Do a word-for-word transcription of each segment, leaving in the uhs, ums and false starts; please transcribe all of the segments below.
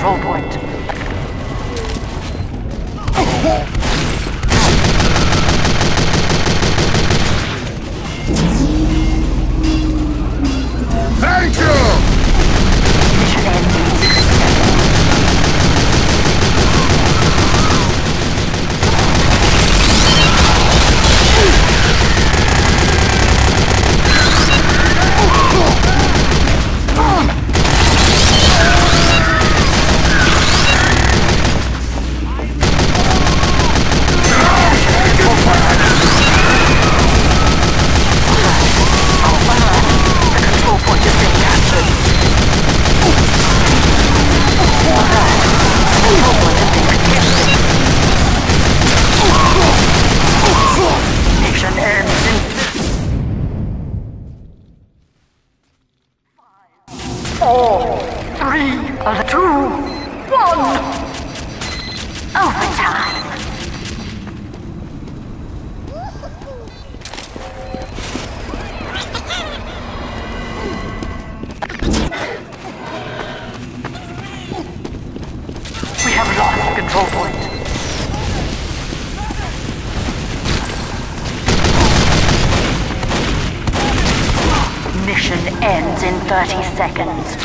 control point. Thank you! Mission ends in sixty seconds. Four, three, two, one. Overtime. We have lost the control point. Mission ends in thirty seconds.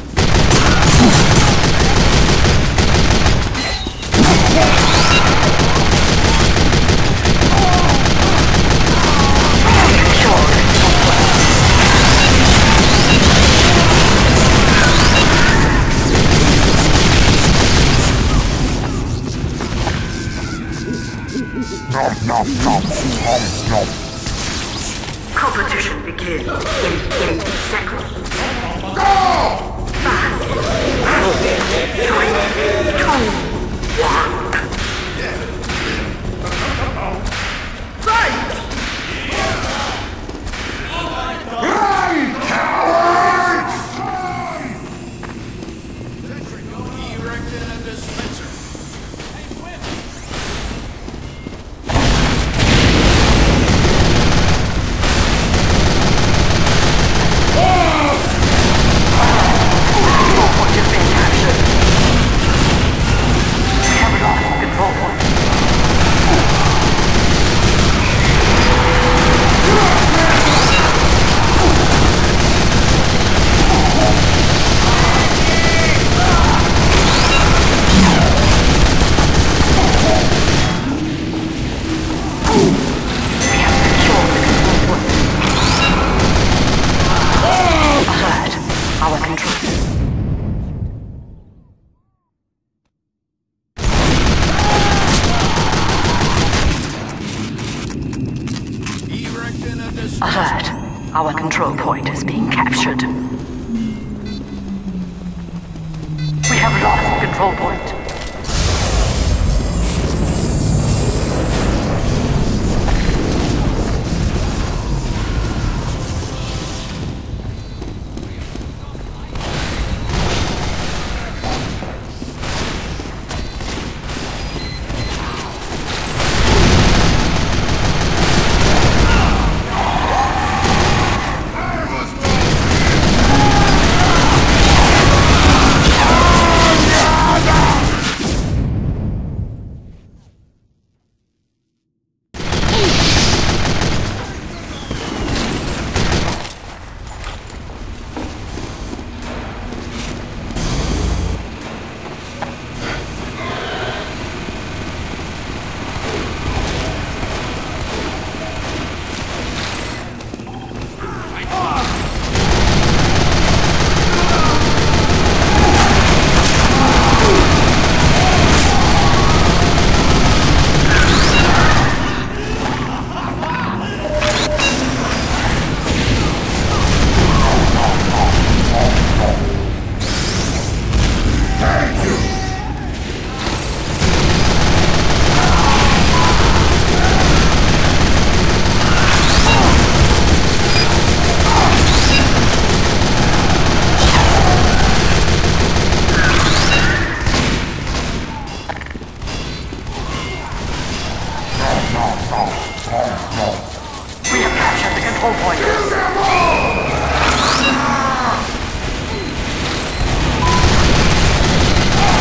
Nom, nom, nom, nom, nom. Competition begins in eight seconds. Go! Five, four, three, two, one. Fight! Run, cowards! Erecting a dispenser. Alert. Our control point is being captured. We have lost control point. We have captured the control point.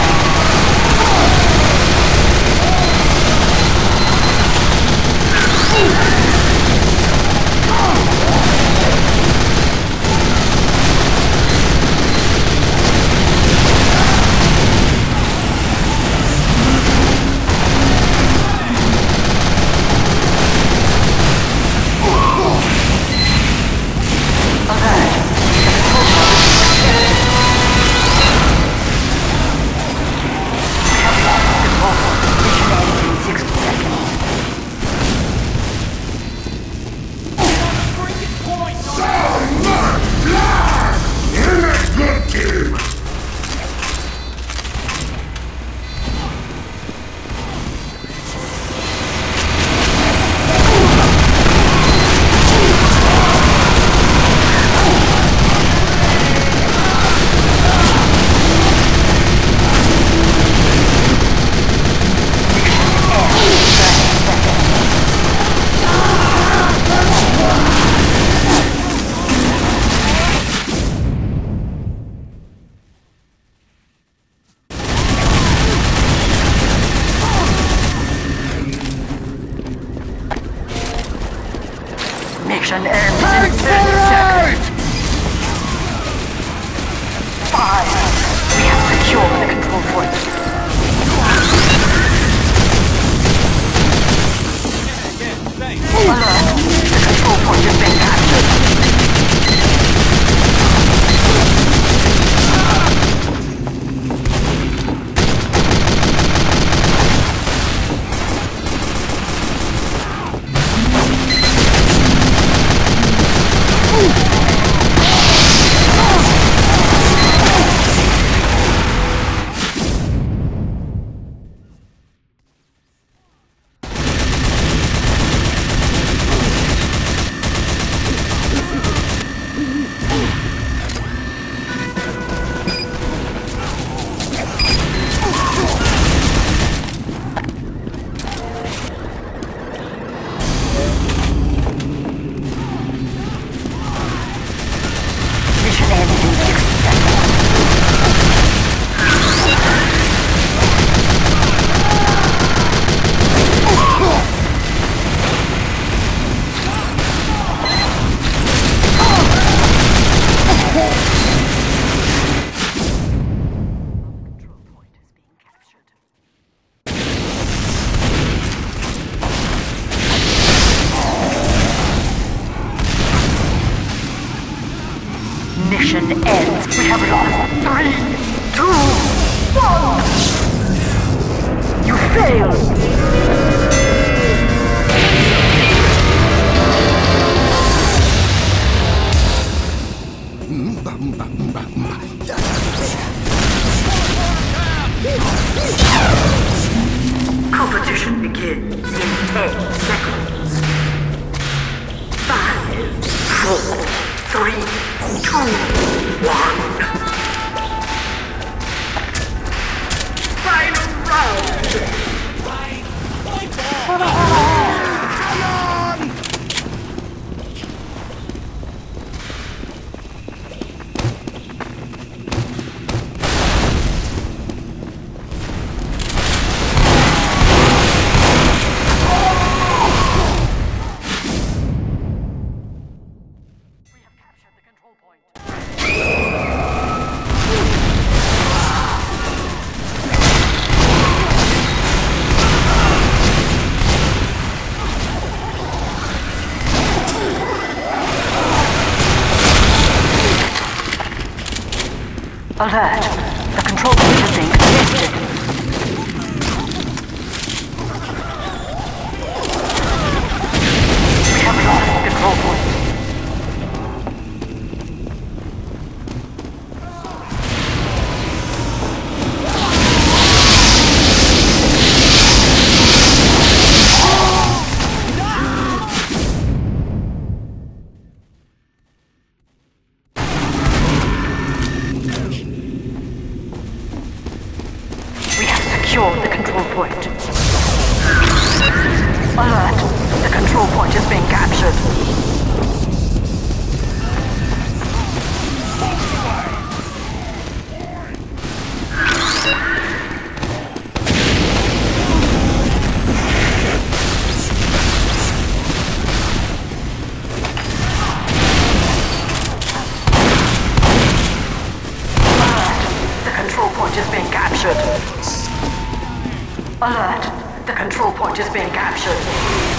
Mission ends in Thanks for thirty seconds. right! Five. We have secured the control point. Alert. The control point has been captured. Mission ends. We have lost. Three, two, one. You failed. Competition begins in ten seconds. Five, four, three, two, one. Final round. Alert! The control point is being contested. We have lost the control point. Secure the control point. Alert! The control point is being captured. Alert! The control point is being captured. Alert! The control point is being captured.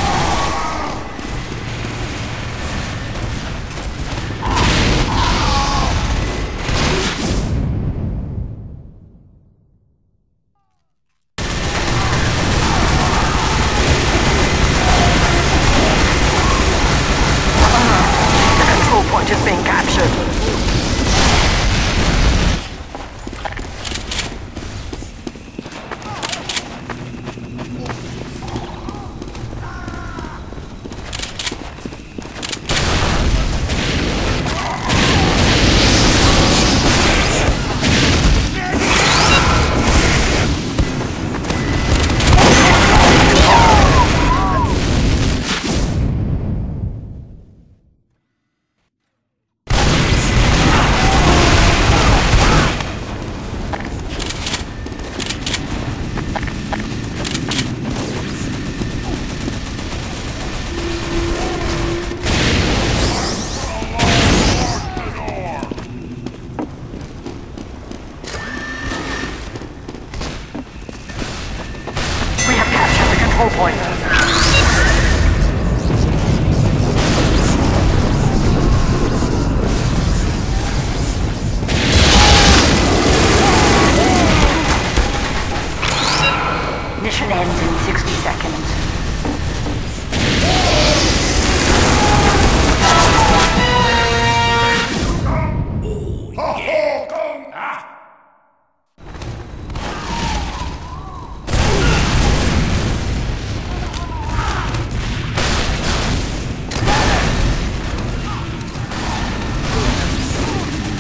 Alert! The control point is being captured.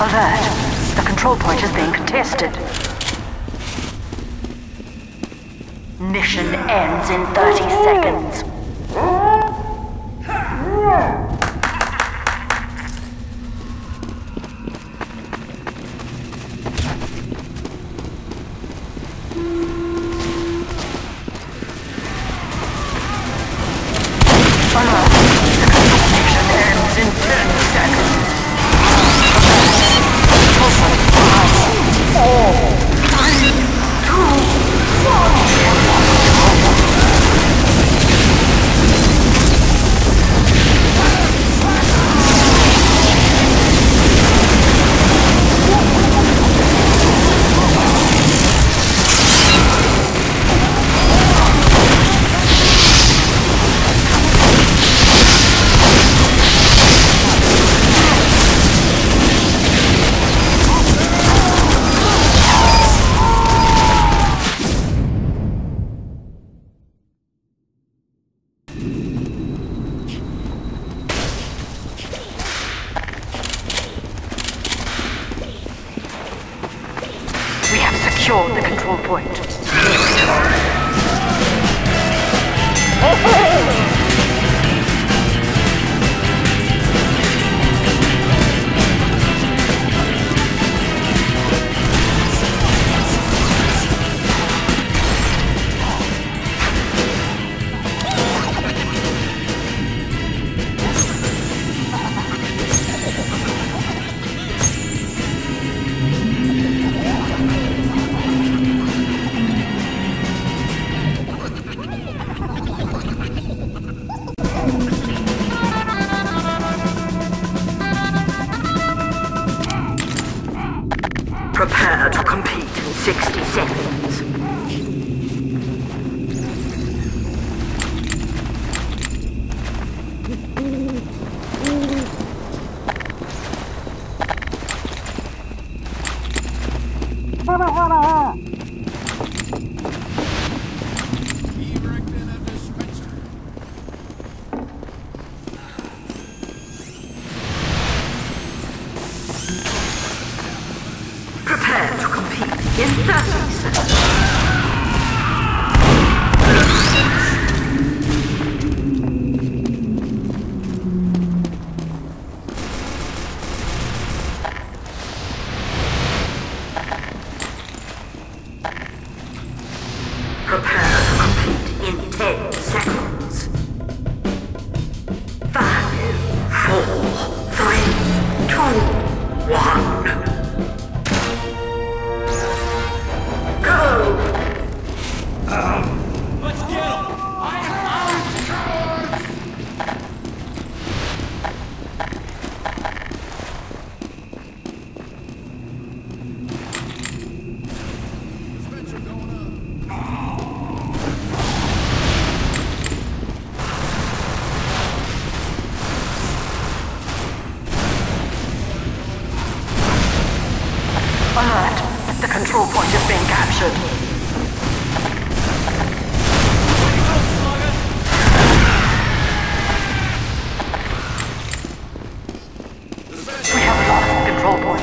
Alert! The control point is being contested. Mission ends in thirty seconds. Alert! The mission ends in ten seconds. Five, four, three, two, one. Secured the control point. Prepare to compete in sixty seconds. Erecting a dispenser. Prepare to compete in thirty seconds. Prepare to compete in ten seconds. Five, four, three, two, one. Let's get him! I'm out! Dispenser going up. Alert! The control point is being captured. We have lost the control point.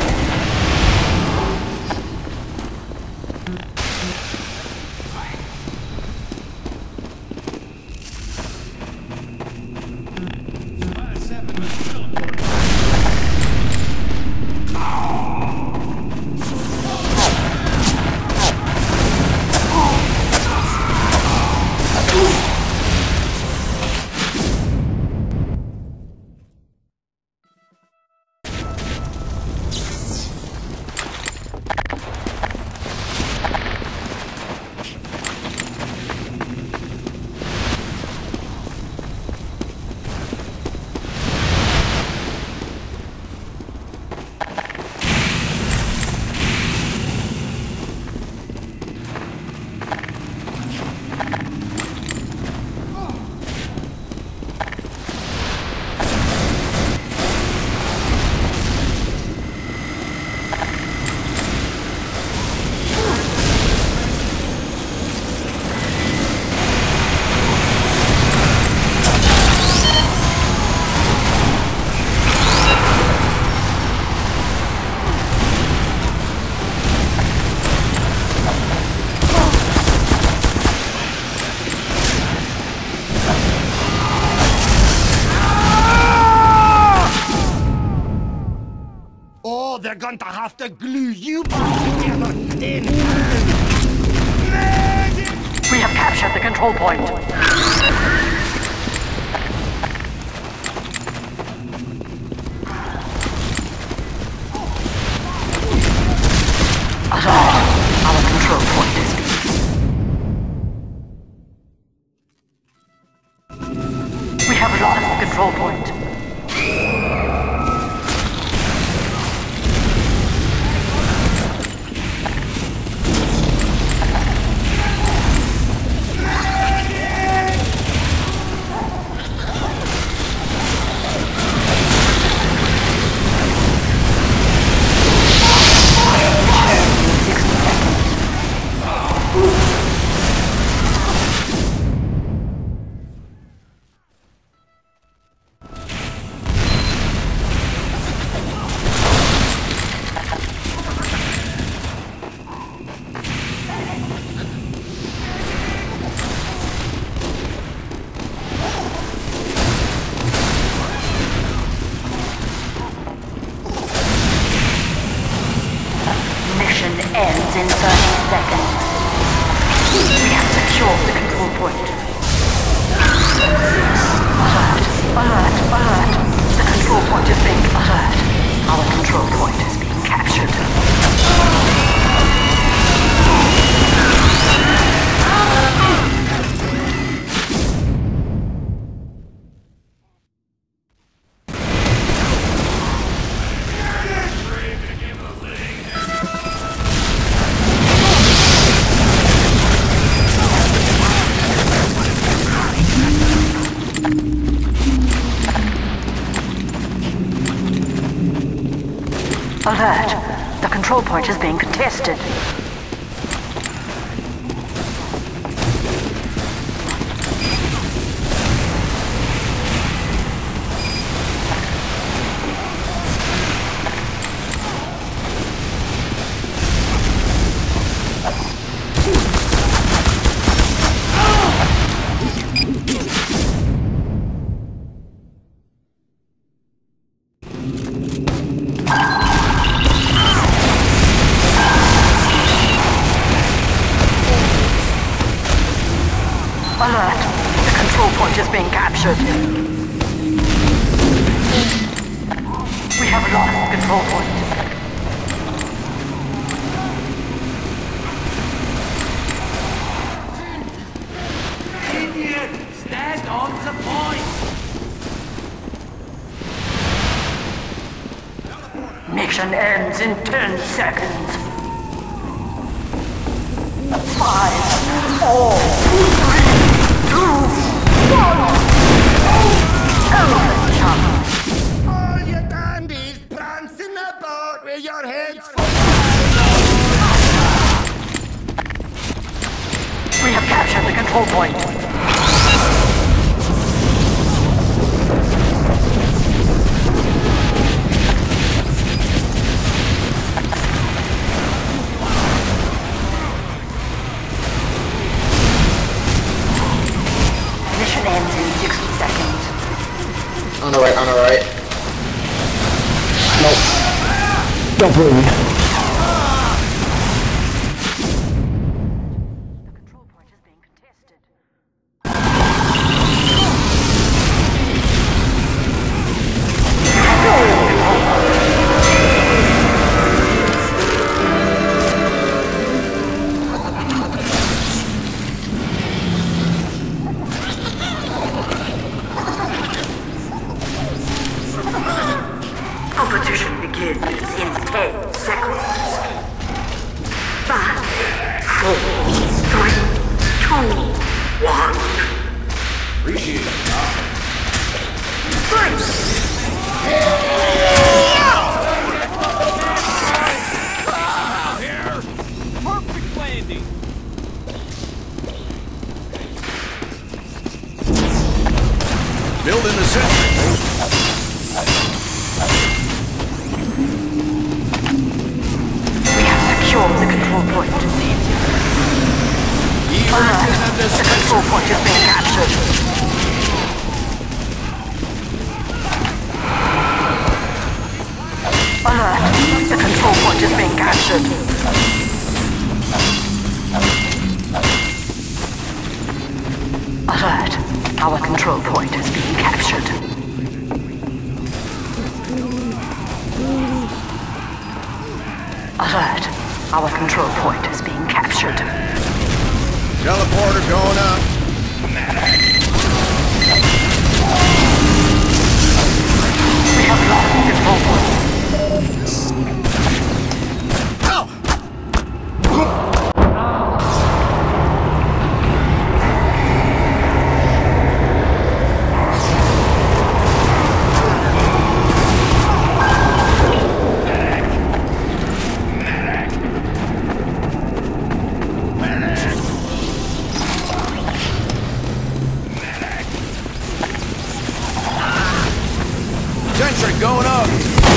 they're going to have to glue you back together in. We have captured the control point. Alert! Our control point is being... We have lost the control point. Ends in thirty seconds. We have secured the control point. Alert! Alert! Alert! The control point is being alert. Our control point is being captured. Alert! The control point is being contested. Alert! The control point is being captured. We have lost the control point. Idiot! Stand on the point! Mission ends in ten seconds. Five, four, three, two, one. Elephant jump. All you dandies prancing about with your heads full. We have captured the control point. Ends in sixty seconds. On the right, on the right. Nope. Don't believe me. The control point is being contested. Competition begins in ten seconds. Five, four, three, two, one. Appreciate it. Fight! Here! Perfect landing! Building the sentry. We have secured the control point. Alert! The control point is being captured. Alert! The captured. Alert. Our control point is being captured. Alert. Our control point is being captured. Teleporter going up. We have lost control point. Sentry going up.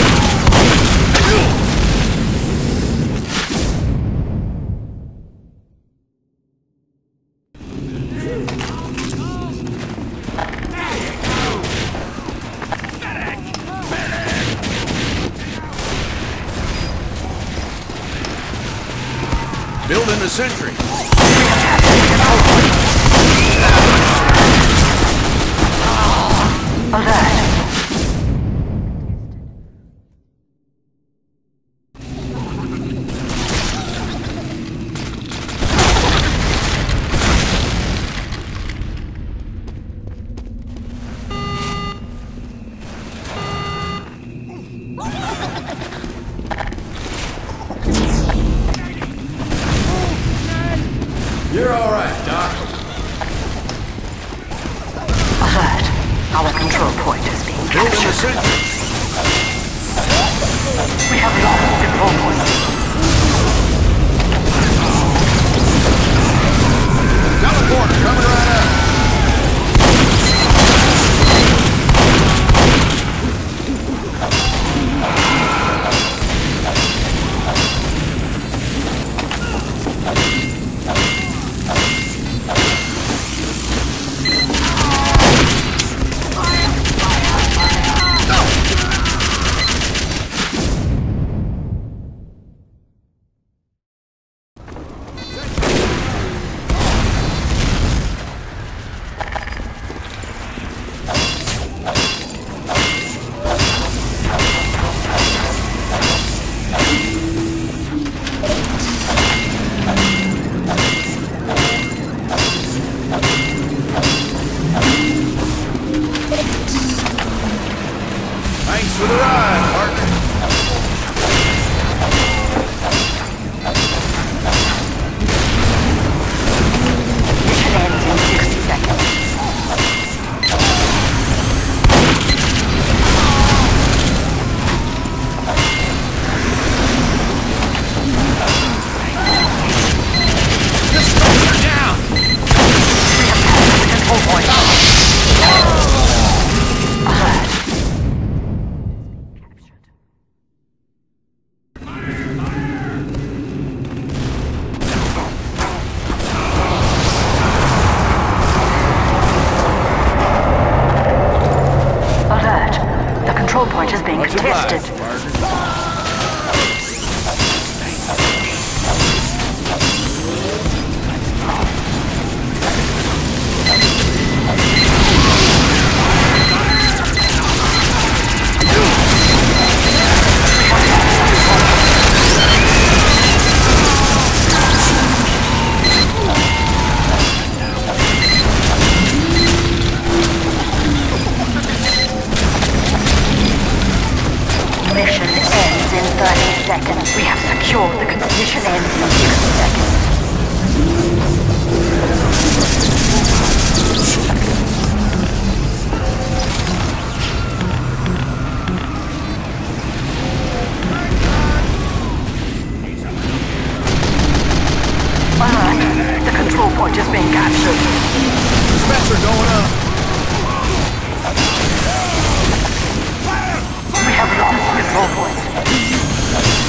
Building the sentry. Alert. You're all right, Doc. Alert. Our control point is being Building the captured. sentry. We have lost control point. Teleporter coming right up. Thanks for the ride, partner. Mission ends in sixty seconds. Destroyer down. We have passed the control point. Alert. Alert. The control point is being Much contested. obliged, partner. Mission ends in thirty seconds. We have secured the con- mission ends in sixty seconds. Alert. The control point is being captured. Dispenser going up. We have lost control point.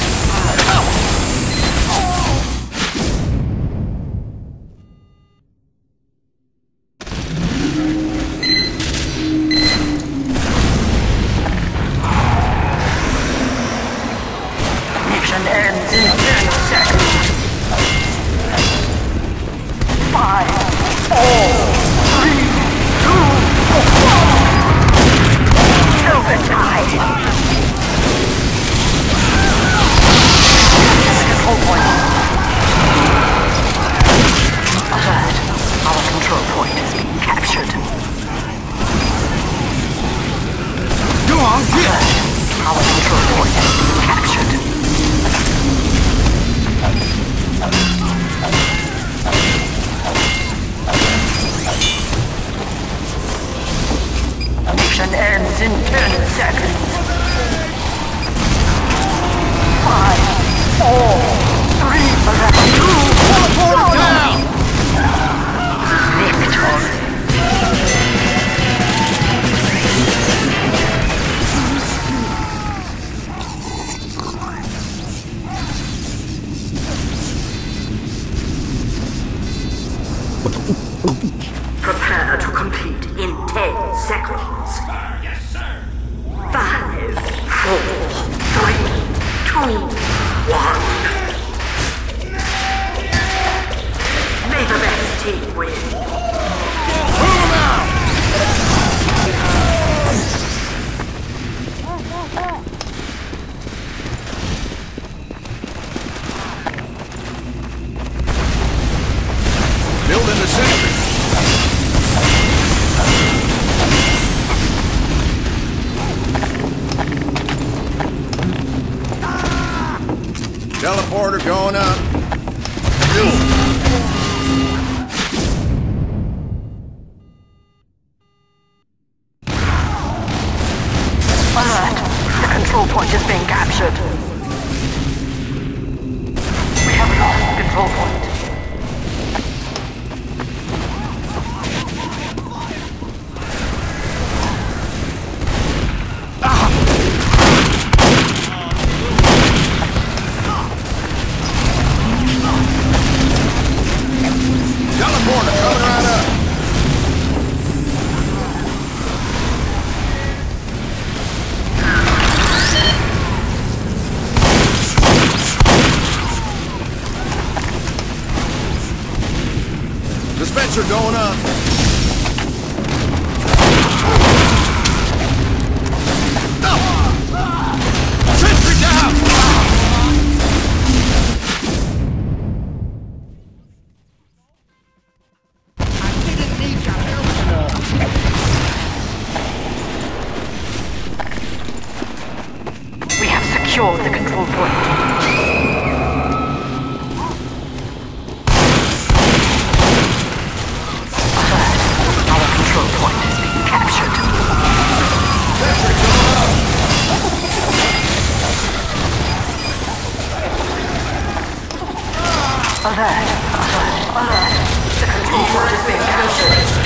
Mission ends in ten seconds. Five, four, three, two, Teleporter down! victory. Prepare to compete in ten seconds. Yes, sir! Five, four, three, two, one. May the best team win. Move him out! Building the sentry. Teleporter going up. Alert! The control point is being captured. We have lost the control point. Teleporter coming right up. Dispenser going up. Sentry down! We have secured the control point. Our control point is being captured. Alert! Alert! Alert! The control point is being captured.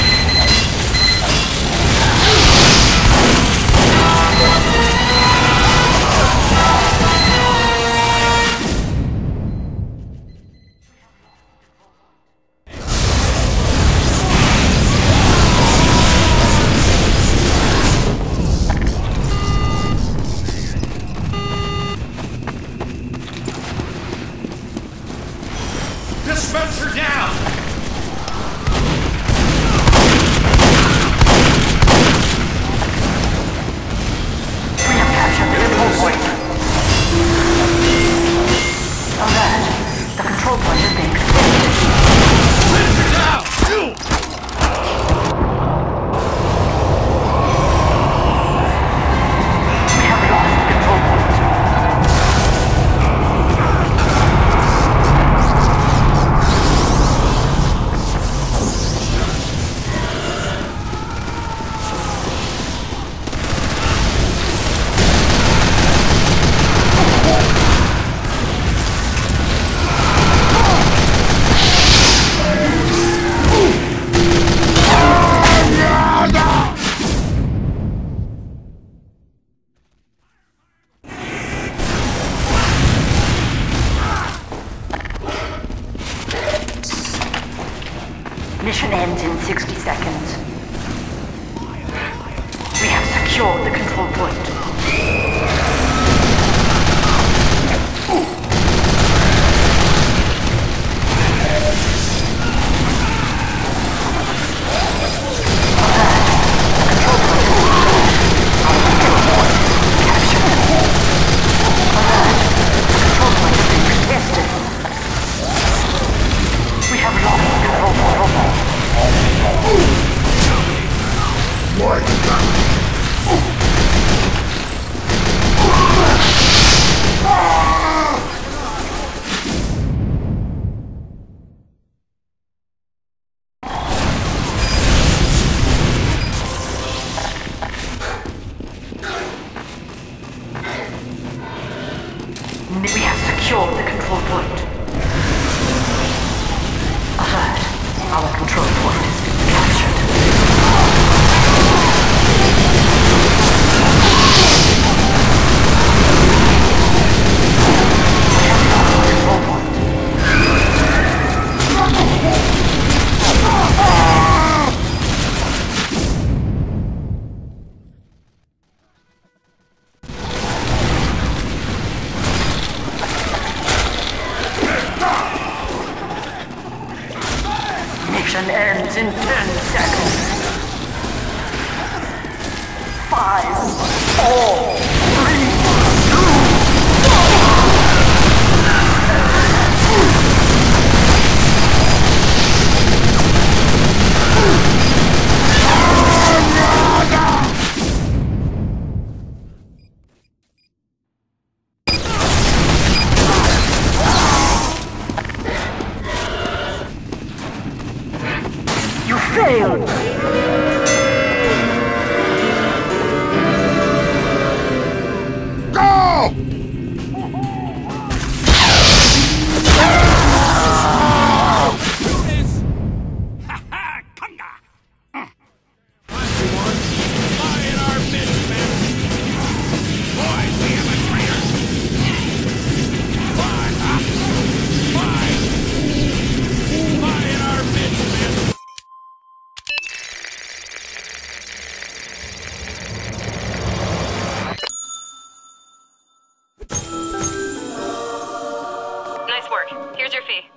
Dispenser down! We have captured the control point. Alert! The control point is being contested. Dispenser down! We have lost the control point. Mission ends in sixty seconds. We have secured the control point. We have lost control point. Mission ends in ten seconds. Five, four, three, you failed! Nice work. Here's your fee.